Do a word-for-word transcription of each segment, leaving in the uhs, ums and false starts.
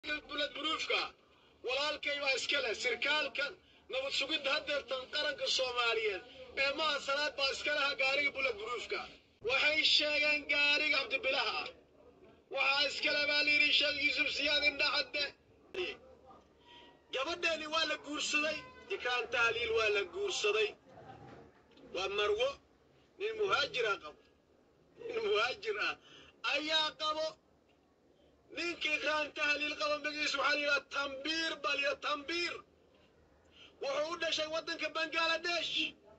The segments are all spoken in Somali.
البلد بروفكا walaalkay waa iska leh sirkaalka nabad sugid hadeertan qaranka Soomaaliyeed ee ma salaad baa iska laha gaariga bulad buruufka waxay sheegeen gaariga Cabdibilaha waxa iska leh baaliiri sheeg Yusuf Siyaad indhacade gabadheeni waa la guursaday dikaan taaliil waa la guursaday waa marwo nin muhaajira qabo nin muhaajira ayaa qabo ninkii kaan taaliil qabo magiis waxa la tambiir bal ya tambiir wuxuu u dhashay wadanka Bangladesh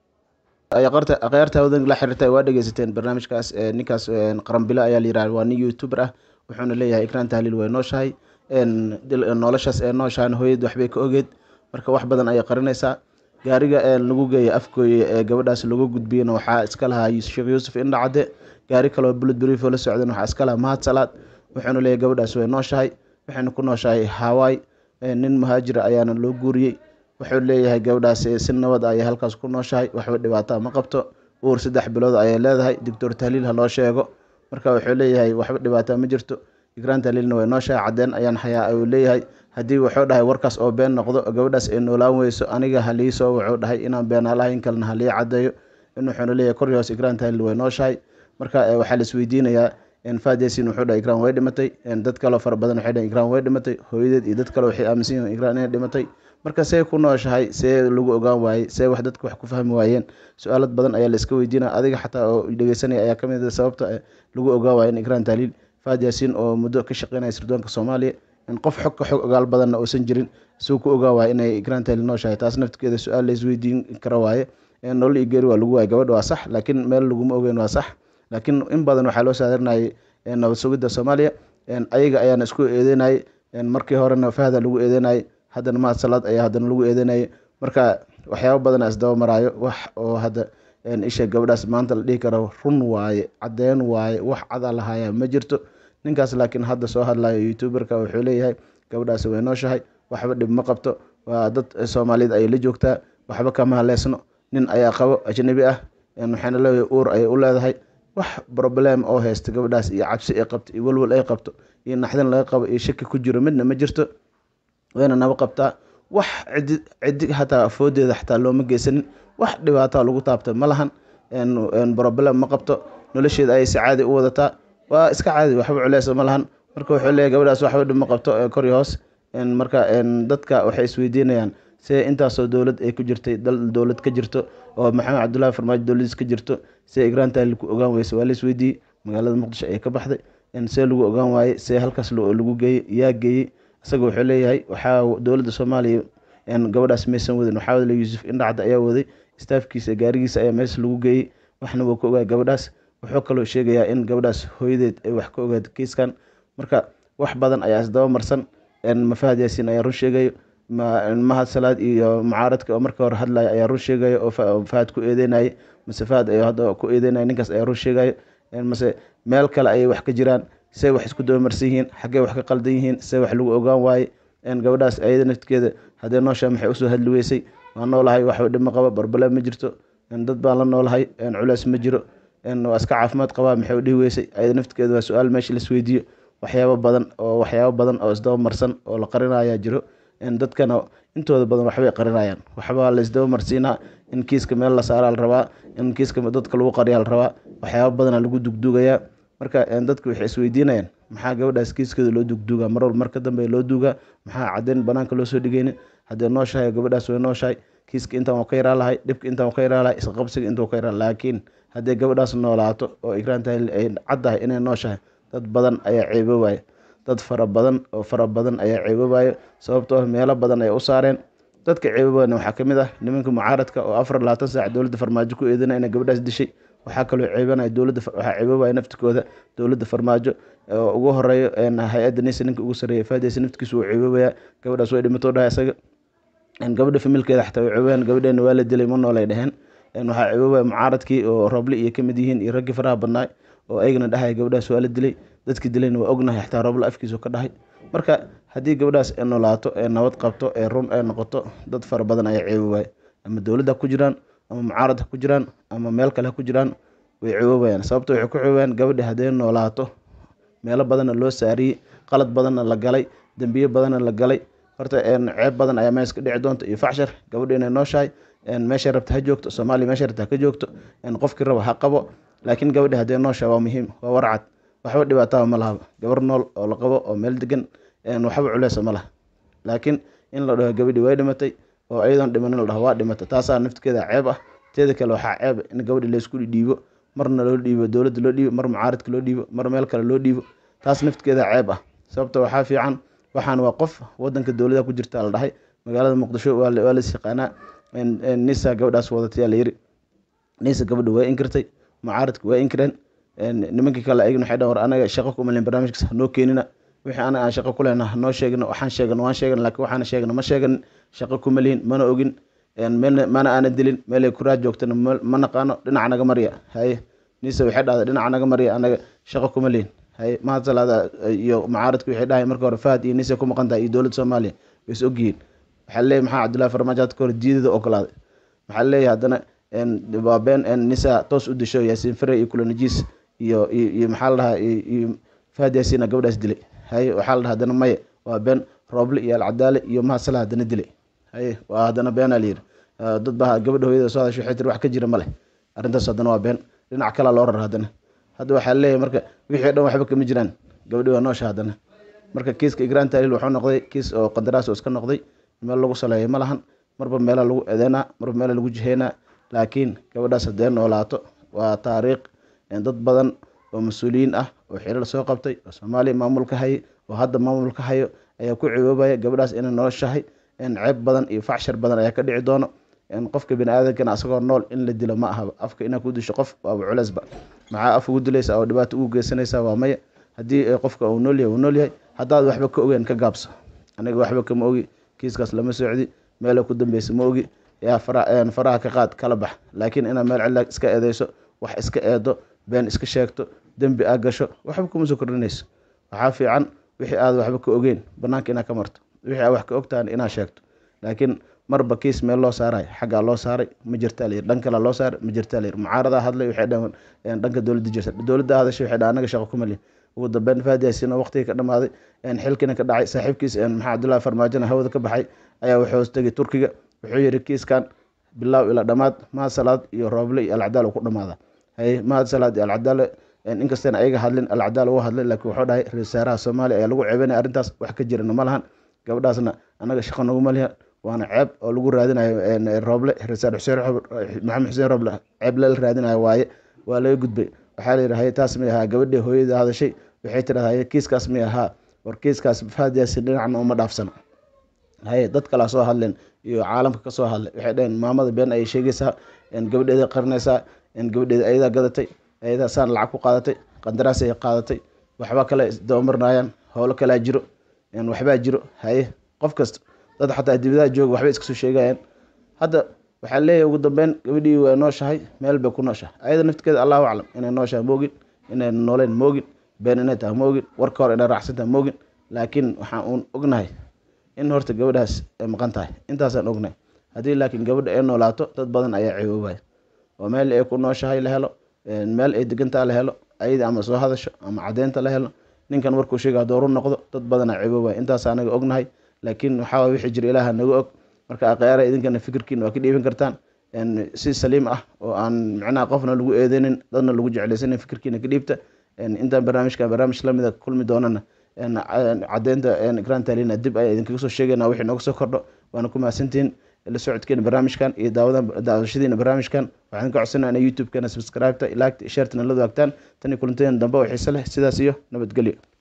ay qarta aqeerta wadan la xiriirtay waa dhageysateen barnaamijkaas ninkaas qaran bila ayaa la yiraahdaa waa nin youtuber ah wuxuuna leeyahay ikraan taaliil way nooshahay een noloshaas ee nooshaan hooyad waxbay ka ogeed marka wax badan ay qarinaysaa gaariga ee lagu geeyay afkooda ee gabadhaas lagu gudbiyay waxa iska lahaa Sheekh Yuusuf indhacade gaari kale oo bulad brief la socdeen waxa iska lahaa mahad salaad wuxuuna leeyahay gabadhaas way nooshahay waxayna ku nooshahay Hawaii nin muhaajir ayaana loo guuriyay wuxuu leeyahay gabadhaas si nabad ah ay halkaas ku nooshahay waxba dhibaato ma qabto uur saddex bilood ay leedahay doctor taaliil ha loo sheego marka wuxuu leeyahay waxba dhibaato ma jirto ikraan taaliilna way nooshahay cadeen ayaan hayaa ay leeyahay hadii wuxuu dhahay warkaas oo been noqdo gabadhaas ay noolaan weyso aniga haliiso wuxuu dhahay inaan been lahayn kalena halii cadeeyo inuu wuxuu leeyahay koryoos ikraan taaliil way nooshahay marka waxa la isweydiinayaa in faadeysin wuxuu dhahay ikraan way dhimatay in dad kale far badan waxay dhahay ikraan way dhimatay hooyadeed iyo dad kale waxay aaminsan yihiin ikraan inay dhimatay marka say ku nooshahay see lagu ogaan waayay see wax dadku wax ku fahmi waayeen su'aalad badan ayaa la iska weydiinaa adiga xataa oo dhageysanay ayaa kamid ah sababta lagu ogaan waayay in ikraan taaliil faadeysin oo muddo ka shaqeynay sirdoonka Soomaaliya in qof xog ka xog ogaal badan oo san jirin soo ku ogaan waayay inay ikraan taaliil nooshahay taas nafteeda su'aal la isweydiin kara waayay in nolol iyo geeri waa lagu waayay gabadha waa sax laakiin meel lagu ma ogeyn waa sax laakiin in badan waxa loo saarinayay in nabad sugidda Soomaaliya in ayaga ayaan isku eedeynay in markii horena faahada lagu eedeynay haddana ma salaad ayaa haddana lagu eedeynay marka waxyaabo badan as daba maraayo wax oo hadda in isha gabadhaas maanta la dhigi karo run waaye cadeen waaye wax cad lahaaya ma jirto ninkaas laakiin hadda soo hadlayo youtuberka wuxuu leeyahay gabadhaas way nooshahay waxba dhib ma qabto waa dad Soomaaliyeed ay la joogtaa waxba kama haleesno nin ayaa qabo ajnabi ah in waxaana leeyahay uur ay u leedahay wax problem oo haysta gabadhaas iyo cabsi ay qabto iyo walwal ay qabto iyo naxdin laga qabo iyo shaki ku jiro midna ma jirto wayna naba qabtaa wax cid cid hataa foodeeda hataa looma geysanin wax dhibaato lagu taabtay ma lahan in problem ma qabto nolosheeda ay si caadi u wadataa waa iska caadi waxba culeys ma lahan marka wuxuu leeyahay gabadhaas waxba dhib ma qabto kor iyo hoos in marka in dadka waxay isweydiinayaan see intaas oo dawlad ay ku jirtay dal dawlad ka jirto oo Maxamed Cabdullaahi Farmaajo dawladdiis ka jirto see ikraan taaliil ku ogaan weyso waa la isweydiiyay magaalada Muqdisho ay ka baxday in see lagu ogaan waayay see halkaas lagu geeyay yaa geeyay isaga wuxuu leeyahay waxa dawladda Soomaaliya in gabadhaas meesan wadin waxa wada Yuusuf indhacada ayaa waday staafkiisa gaarigiisa ayaa mees lagu geeyay waxna wuu ka ogaa gabadhaas wuxuu kaloo sheegayaa in gabadhaas hooyadeed ay wax ka ogaad kiiskan marka wax badan ayaa isdaba marsan in mafaadeysin ayaa run sheegayo ma mahad salaad iyo mucaaradka oo markii hore hadlay ayaa run sheegayo oo faad ku eedeynay masafaad ay hadda ku eedeynay ninkaas ayaa run sheegayo in mase meel kale ay wax ka jiraan say wax isku daba marsan yihiin xagee wax ka qaldan yihiin say wax lagu ogaan waayay in gabadhaas ayada nafteeda hadee noosha maxay u soo hadli weysay waa noolahay wax dhib ma qabo barbala ma jirto in dad baan la noolahay in culays ma jiro in waa iska caafimaad qabaa maxay u dhihi weysay ayada nafteeda waa su'aal meesha la isweydiiyo waxyaabo badan oo waxyaabo badan oo isdaba marsan oo la qarinayaa jiro in dadkana intooda badan waxbay qarinayaan waxba la isdaba marsiinaa in kiiska meel la saaraa la rabaa in kiiska dadka lagu qariyaa la rabaa waxyaabo badan lagu dugdugayaa marka in dadku waxay isweydiinayaan maxaa gabadhaas kiiskeeda loo dugdugaa mar walba marka dambe loo duugaa maxaa cadeen banaanka loo soo dhigaynin haddii nooshahay gabadhaas way nooshahay kiiska intaan waa ka yaraa lahay dhibka intaan waa ka yaraa lahay isqa qabsiga intuu ka yaraa laakiin haddii gabadhaas noolaato oo ikraan taaliil ay caddahay inay nooshahay dad badan ayaa ceeboobaya dad fara badan oo fara badan ayaa ceeboobaya sababtoo ah meelo badan ay u saareen dadka ceeboobana waxaa kamid ah nimanka mucaaradka oo afar iyo labaatan saac dawladda Farmaajo ku eedeynay inay gabadhaas dishay waxaa kaloo ceebanay dawladda waxa ceeboobaya naftikooda dawladda Farmaajo oo ugu horeeyo in hay'adda nisa ninka ugu sareeyay faadeysin naftigiisu uu ceeboobaya gabadhaas way dhimatoo dhahay isaga in gabadha familkeeda xataa way ceebeen gabadheena waa la dilay ma noolay dhaheen in waxa ceeboobaya mucaaradkii oo Roble iyo kamid yihiin iyo ragga faraha badnaa oo ayagana dhahay gabadhaas waa la dilay dadkii dilayna waa ognahay xataa Roble afkiisa ka dhahay marka hadii gabadhaas ay noolaato ee nabad qabto ee run ay noqoto dad fara badan ayaa ceeboobaya ama dawladda ku jiraan ama mucaaradka ku jiraan ama meel kale ku jiraan way ceeboobayaan sababtoo waxay ku ceeboobayaan gabadha hadee noolaato meelo badan loo saariyay qalad badan la galay dambiyo badan la galay horta een ceeb badan ayaa meesha ka dhici doonta iyo facshar gabadha inay nooshahay een meesha rabta ha joogto Soomaaliya meesha rabta ka joogto een qofkii raba ha qabo laakiin gabadha hadee nooshahay waa muhiim waa warcad waxba dhibaato ma laha gabar nool oo la qabo oo meel degan een waxba culeys ma laha laakiin in la dhaho gabadhi way dhimatay oo ayadoon dhimanin la dhaho waa dhimatay taasaa naftigeeda ceeb ah teeda kale waxaa ceeb in gabadhi la isku dhiibo marna loo dhiibo dowladda loo dhiibo mar mucaaradka loo dhiibo mar meel kale loo dhiibo taas naftigeeda ceeb ah sababta waxaa fiican waxaan waa qof wadanka dowladda ku jirta la dhahay magaalada Muqdisho waa la yaqaanaa in nisa gabadhaas wadatay la yiri nisa gabadhu way inkirtay mucaaradku way inkireen nimankii kale ayaguna waxay dhawr anaga shaqo kuma leen barnaamijkaas noo keenina wixii ana aan shaqo ku leenahay noo sheegno waxaan sheegno waan sheegno laakiin waxaan sheegno ma sheegan shaqo kuma leen mana ogin een meel mana aan dilin meel ay ku raad joogtana ma naqaano dhinaca naga mariya hay nisa waxay dhahday dhinaca naga mariya anaga shaqo kuma leen hay ma salaada iyo mucaaradku waxay dhahay marka hore Faad iyo nisa ku maqan tahay dowladda Soomaaliya way is ogyihiin waxa leeyahay maxaa Cabdullaahi Farmaajo ka hor diidada ogolaaday waxa leeyahay hadana een dibaaben een nisa toos u disho Yaasiin Fare iyo kula najiis iyo iyo maxaa la dhahaa iyo Faad Yaasiin gabadhaas dilay hay waxa la dhahaa hadana may waa been Rooble iyo Alcadaale iyo ma salaad hadana dilay hay waa hadana been aliir dad baa gabadha hooyada soo hadashay waxay tir wax ka jira male arintaas hadana waa been dhinac kale loo raraa hadana hadda waxa leeyahay marka wixii dhan waxba kama jiraan gabadhi waa noosha hadana marka kiiska Ikraan Tahliil wuxuu noqday kiis oo qandaraas oo iska noqday meel lagu saleeyay ma lahan marba meel lagu eedeena marba meel lagu jiheena laakiin gabadhaas hadee noolaato waa taariikh dad badan oo mas'uuliyiin ah oo xiriir soo qabtay oo Soomaaliya maamulka hay oo hadda maamulka hayo ayaa ku ciwaabaya gabadhaas inay nooshahay in ceeb badan iyo facshar badan ayaa ka dhici doona in qofka bini'aadamka asagoo nool in la dilo ma aha afka ina ku disho qof waa culeysba maxaa af ugu dilaysa oo dhibaato ugu geysanaysa waa maya hadii qofka uu nool yahay uu nool yahay hadaad waxba ka ogeyn ka gaabso aniga waxba kama ogi kiiskaas lama socdi meel ku dambeysay ma ogi yaa faraha faraha ka qaad kala bax laakiin ina meel cilla iska eedeyso wax iska eedo been iska sheegto dambi aad gasho waxba kuma soo kordhinayso waxa fiican wixii aad waxba ka ogeyn banaanka ina ka marto wixii aad wax ka ogtaan ina sheegto laakiin marba kiis meel loo saaray xaga loo saaray ma jirta leer dhanka loo saaray ma jirta leer mucaarada hadlay waxay dhawan dhanka dawladda jirta dawladda hadashay waxay dhaanaga shaqo kuma leeyahay ugu dambeyn Faad Yaasiin waqtiga ka dhamaaday in xilkina ka dhacay saaxiibkiis in maxaa Cabdullaahi Farmaajo hawada ka baxay ayaa wuxuu tagay Turkiga wuxuu yiri kiiskan bilow ila dhamaad ma salaad iyo Rooble iyo Alcadaale ku dhamaada hay ma salaad iyo Alcadaale in inkastana ayaga hadlin Alcadaale uu hadlay laakiin wuxuu dhahay ra'iisul Soomaaliya ayaa lagu ceebanay arintaas wax ka jirana ma lahan gabadhaasna anaga shaqo nagu ma leeyahay waana ceeb oo lagu raadinayo Rooble ra'iisul Xuseen Maxamed Xuseen Rooble ceeb la raadinayo waaye waa laga gudbay waxa la yiraahdaa taas ma aha gabadha hooyada hadashay waxay tiraahdaa kiiskaas ma aha war kiiskaas Faad Yaasiin dhinacna uma dhaafsana hay dad kala soo hadleen iyo caalamka ka soo hadlay waxay dhaheen maamada been ay sheegaysaa in gabadheeda qarnaysaa in gabadheeda ayada gadatay ayada saan lacag ku qaadatay qandaraas ay qaadatay waxba kale doomarnayaan howlo kala jiro in waxba jiro hay qof kasta dad xataa dibada jooga waxba iska soo sheegayaan hadda waxa leeyahay ugu dambeyn gabadhii waa nooshahay meel bay ku nooshahay ayada nafteeda Allahu a'lam inay nooshahay moogin inay nooleen moogin been inay tahay moogin warka hore inay raacsantahay moogin laakiin waxaan uun ognahay in horta gabadhaas ay maqan tahay intaasaan ognahay hadii laakiin gabadha ay noolaato dad badan ayaa ciwaabay oo meel ay ku nooshahay la helo meel ay degantaa la helo ayada ama soo hadasho ama cadeynta la helo ninkan warku sheegay dooru noqdo dad badan ayaa ciwaabay intaas anaga ognahay laakiin waxa wixii jira Ilaaha naga og marka aqaara idinkana fikirkiina waa ka dhiiban kartaan in si saliim ah oo aan macna qofna lagu eedeynin dadna lagu jeclaysan fikirkiina ka dhiibta in inta barnaamijka barnaamij lamida kulmi doonana in cadeynta in Ikraan Tahliil dib ay idinkaga soo sheegayna wixii nooga soo kordho waana ku mahadsantiin la socodkeena barnaamijkan iyo daawada daawashadiina barnaamijkan waxaan ka codsanaynaa YouTube kana subscribe ta like share ta la wadaagtaan tan kulanteen dambe oo xiiso leh sidaas iyo nabadgelyo.